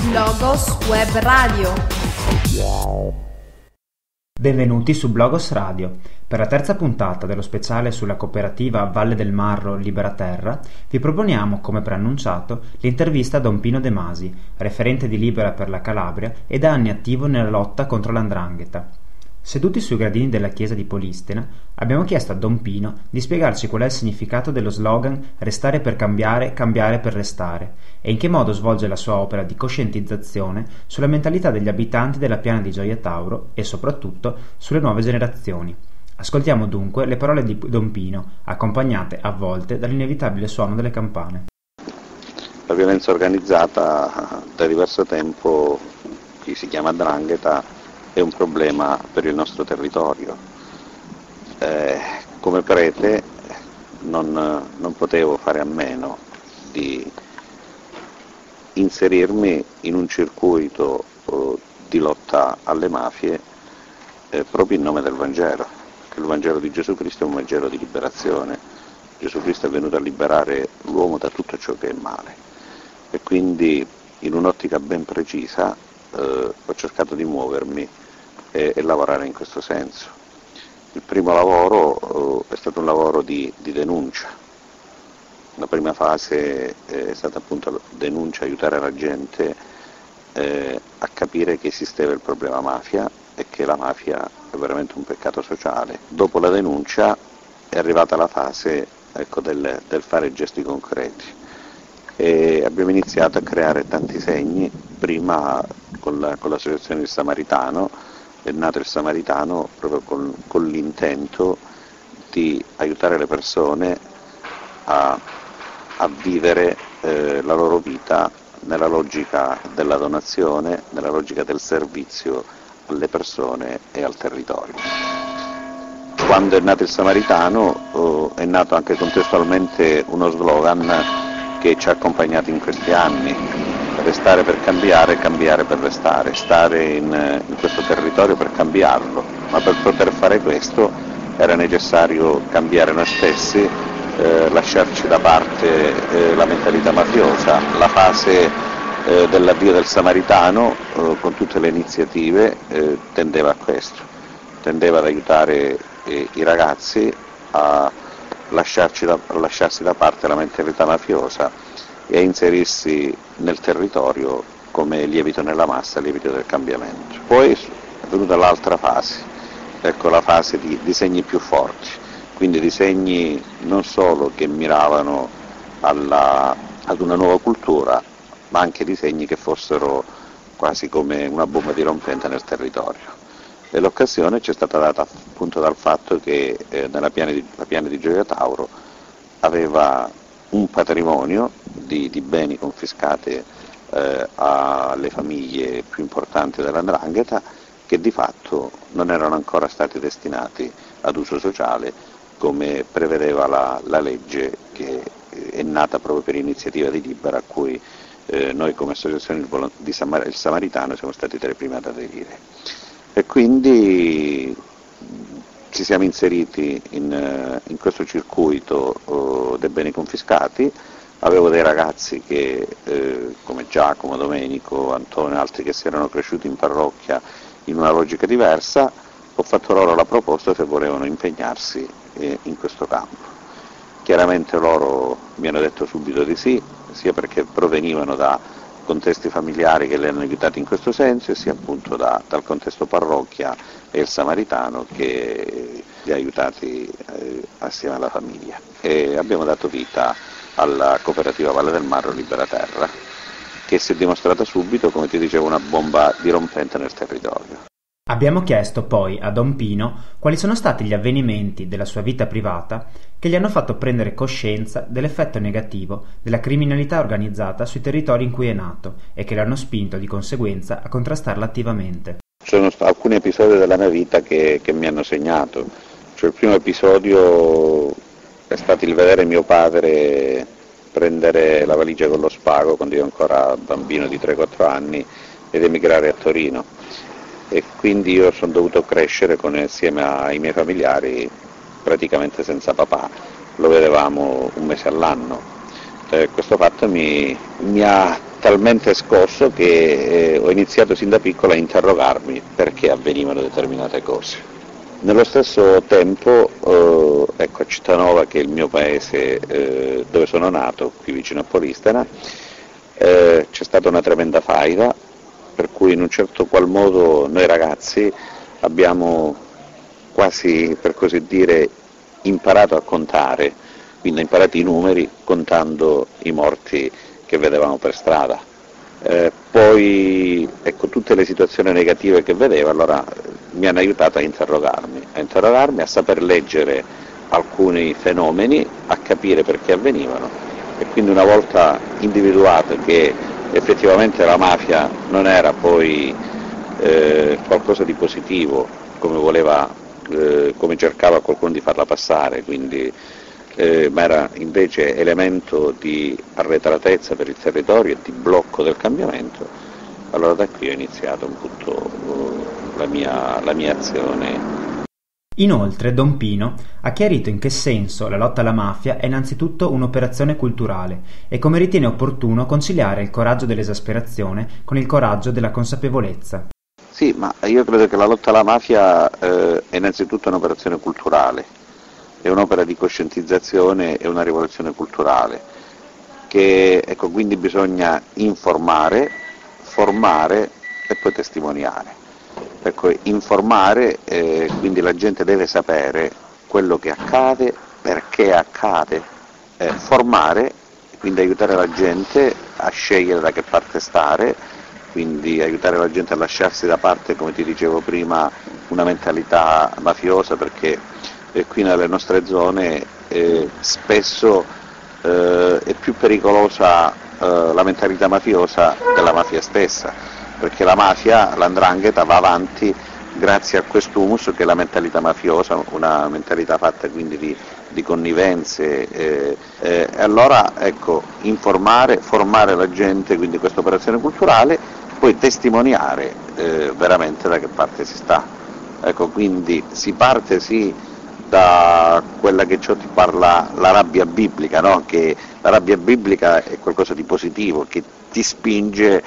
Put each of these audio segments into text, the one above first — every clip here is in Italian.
Logos Web Radio. Benvenuti su Logos Radio. Per la terza puntata dello speciale sulla cooperativa Valle del Marro Libera Terra vi proponiamo, come preannunciato, l'intervista a Don Pino De Masi, referente di Libera per la Calabria e da anni attivo nella lotta contro l'Andrangheta. Seduti sui gradini della chiesa di Polistena, abbiamo chiesto a Don Pino di spiegarci qual è il significato dello slogan "Restare per cambiare, cambiare per restare" e in che modo svolge la sua opera di coscientizzazione sulla mentalità degli abitanti della piana di Gioia Tauro e soprattutto sulle nuove generazioni. Ascoltiamo dunque le parole di Don Pino, accompagnate a volte dall'inevitabile suono delle campane. La violenza organizzata da diverso tempo, che si chiama 'ndrangheta, è un problema per il nostro territorio. Come prete non potevo fare a meno di inserirmi in un circuito di lotta alle mafie proprio in nome del Vangelo, che il Vangelo di Gesù Cristo è un Vangelo di liberazione. Gesù Cristo è venuto a liberare l'uomo da tutto ciò che è male e quindi in un'ottica ben precisa ho cercato di muovermi e lavorare in questo senso. Il primo lavoro è stato un lavoro di denuncia. La prima fase è stata appunto la denuncia, aiutare la gente a capire che esisteva il problema mafia e che la mafia è veramente un peccato sociale. Dopo la denuncia è arrivata la fase, del fare gesti concreti. E abbiamo iniziato a creare tanti segni, prima con l'associazione del Samaritano. È nato il Samaritano proprio con l'intento di aiutare le persone a vivere la loro vita nella logica della donazione, nella logica del servizio alle persone e al territorio. Quando è nato il Samaritano è nato anche contestualmente uno slogan che ci ha accompagnato in questi anni: restare per cambiare, cambiare per restare, stare in questo territorio per cambiarlo, ma per poter fare questo era necessario cambiare noi stessi, lasciarci da parte la mentalità mafiosa. La fase dell'avvio del Samaritano, con tutte le iniziative, tendeva a questo, tendeva ad aiutare i ragazzi a lasciarsi da parte la mentalità mafiosa e a inserirsi nel territorio come lievito nella massa, lievito del cambiamento. Poi è venuta l'altra fase, la fase di disegni più forti, quindi disegni non solo che miravano ad una nuova cultura, ma anche disegni che fossero quasi come una bomba dirompente nel territorio. E l'occasione ci è stata data appunto dal fatto che la piana di Gioia Tauro aveva un patrimonio di beni confiscati alle famiglie più importanti dell'Andrangheta, che di fatto non erano ancora stati destinati ad uso sociale come prevedeva la legge, che è nata proprio per iniziativa di Libera, a cui noi come associazione il Samaritano siamo stati tra i primi ad aderire. E quindi ci siamo inseriti in questo circuito dei beni confiscati. Avevo dei ragazzi che, come Giacomo, Domenico, Antonio e altri, che si erano cresciuti in parrocchia in una logica diversa. Ho fatto loro la proposta se volevano impegnarsi in questo campo. Chiaramente loro mi hanno detto subito di sì, sia perché provenivano da contesti familiari che li hanno aiutati in questo senso, e sia appunto dal contesto parrocchia e il Samaritano che li ha aiutati assieme alla famiglia. E abbiamo dato vita alla cooperativa Valle del Marro Libera Terra, che si è dimostrata subito, come ti dicevo, una bomba dirompente nel territorio. Abbiamo chiesto poi a Don Pino quali sono stati gli avvenimenti della sua vita privata che gli hanno fatto prendere coscienza dell'effetto negativo della criminalità organizzata sui territori in cui è nato e che l'hanno spinto di conseguenza a contrastarla attivamente. Sono alcuni episodi della mia vita che mi hanno segnato. Il primo episodio è stato il vedere mio padre prendere la valigia con lo spago quando io ancora bambino di 3-4 anni ed emigrare a Torino. E quindi io sono dovuto crescere insieme ai miei familiari praticamente senza papà, lo vedevamo un mese all'anno. Questo fatto mi ha talmente scosso che ho iniziato sin da piccolo a interrogarmi perché avvenivano determinate cose. Nello stesso tempo, ecco, a Cittanova, che è il mio paese dove sono nato, qui vicino a Polistena, c'è stata una tremenda faida, per cui in un certo qual modo noi ragazzi abbiamo quasi, per così dire, imparato a contare, quindi imparato i numeri contando i morti che vedevamo per strada. Poi ecco, tutte le situazioni negative che vedevo allora mi hanno aiutato a interrogarmi, a saper leggere alcuni fenomeni, a capire perché avvenivano, e quindi una volta individuato che effettivamente la mafia non era poi qualcosa di positivo come cercava qualcuno di farla passare, quindi ma era invece elemento di arretratezza per il territorio e di blocco del cambiamento, allora da qui ho iniziato un po' la mia azione. Inoltre Don Pino ha chiarito in che senso la lotta alla mafia è innanzitutto un'operazione culturale e come ritiene opportuno conciliare il coraggio dell'esasperazione con il coraggio della consapevolezza. Sì, ma io credo che la lotta alla mafia è innanzitutto un'operazione culturale, è un'opera di coscientizzazione e una rivoluzione culturale, che ecco, quindi bisogna informare, formare e poi testimoniare. Ecco, informare, quindi la gente deve sapere quello che accade, perché accade, formare, quindi aiutare la gente a scegliere da che parte stare, quindi aiutare la gente a lasciarsi da parte, come ti dicevo prima, una mentalità mafiosa, perché qui nelle nostre zone spesso è più pericolosa la mentalità mafiosa della mafia stessa, perché la mafia, l''ndrangheta va avanti grazie a quest'humus che è la mentalità mafiosa, una mentalità fatta quindi di connivenze, e allora ecco, informare, formare la gente, quindi questa operazione culturale, poi testimoniare veramente da che parte si sta. Ecco, quindi si parte sì da quella che ciò ti parla la rabbia biblica, no? Che la rabbia biblica è qualcosa di positivo, che ti spinge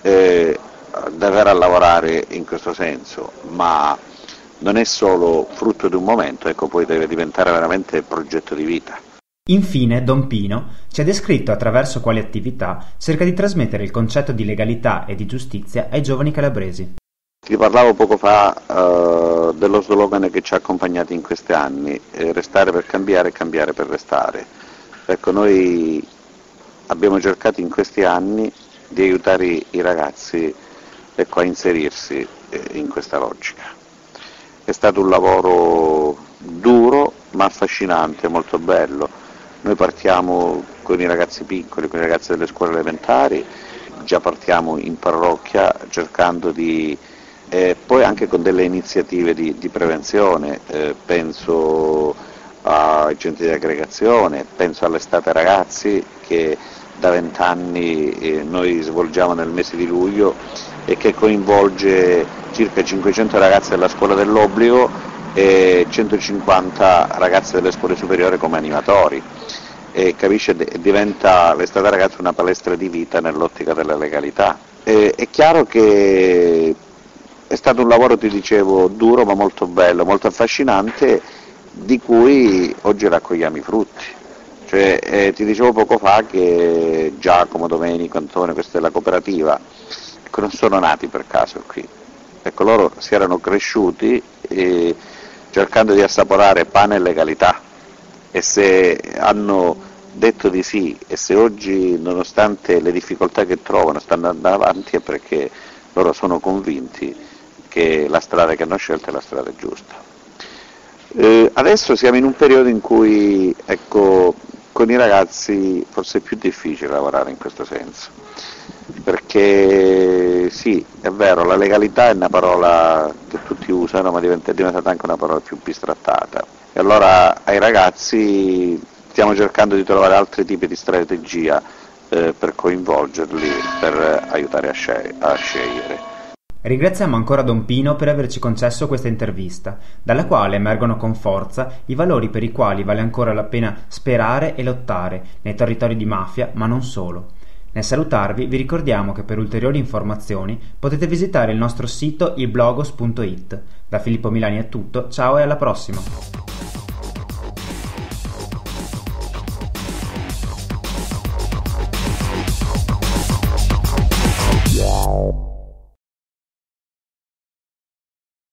davvero a lavorare in questo senso, ma non è solo frutto di un momento, ecco, poi deve diventare veramente progetto di vita. Infine, Don Pino ci ha descritto attraverso quali attività cerca di trasmettere il concetto di legalità e di giustizia ai giovani calabresi. Ti parlavo poco fa dello slogan che ci ha accompagnati in questi anni, restare per cambiare e cambiare per restare. Ecco, noi abbiamo cercato in questi anni di aiutare i ragazzi, ecco, a inserirsi in questa logica. È stato un lavoro duro ma affascinante, molto bello. Noi partiamo con i ragazzi piccoli, con i ragazzi delle scuole elementari, già partiamo in parrocchia cercando di poi anche con delle iniziative di prevenzione, penso ai centri di aggregazione, penso all'estate ragazzi che da 20 anni noi svolgiamo nel mese di luglio e che coinvolge circa 500 ragazzi della scuola dell'obbligo e 150 ragazzi delle scuole superiori come animatori, e capisce, diventa l'estate ragazzi una palestra di vita nell'ottica della legalità. È chiaro che è stato un lavoro, ti dicevo, duro ma molto bello, molto affascinante, di cui oggi raccogliamo i frutti. Cioè, ti dicevo poco fa che Giacomo, Domenico, Antonio, questa è la cooperativa, ecco, non sono nati per caso qui. Ecco, loro si erano cresciuti cercando di assaporare pane e legalità, e se hanno detto di sì, e se oggi, nonostante le difficoltà che trovano, stanno andando avanti, è perché loro sono convinti che la strada che hanno scelto è la strada giusta. Adesso siamo in un periodo in cui, ecco, con i ragazzi forse è più difficile lavorare in questo senso, perché sì, è vero, la legalità è una parola che tutti usano, ma è diventata anche una parola più bistrattata, e allora ai ragazzi stiamo cercando di trovare altri tipi di strategia per coinvolgerli, per aiutare a scegliere. Ringraziamo ancora Don Pino per averci concesso questa intervista, dalla quale emergono con forza i valori per i quali vale ancora la pena sperare e lottare nei territori di mafia, ma non solo. Nel salutarvi vi ricordiamo che per ulteriori informazioni potete visitare il nostro sito ilblogos.it. Da Filippo Milani è tutto, ciao e alla prossima!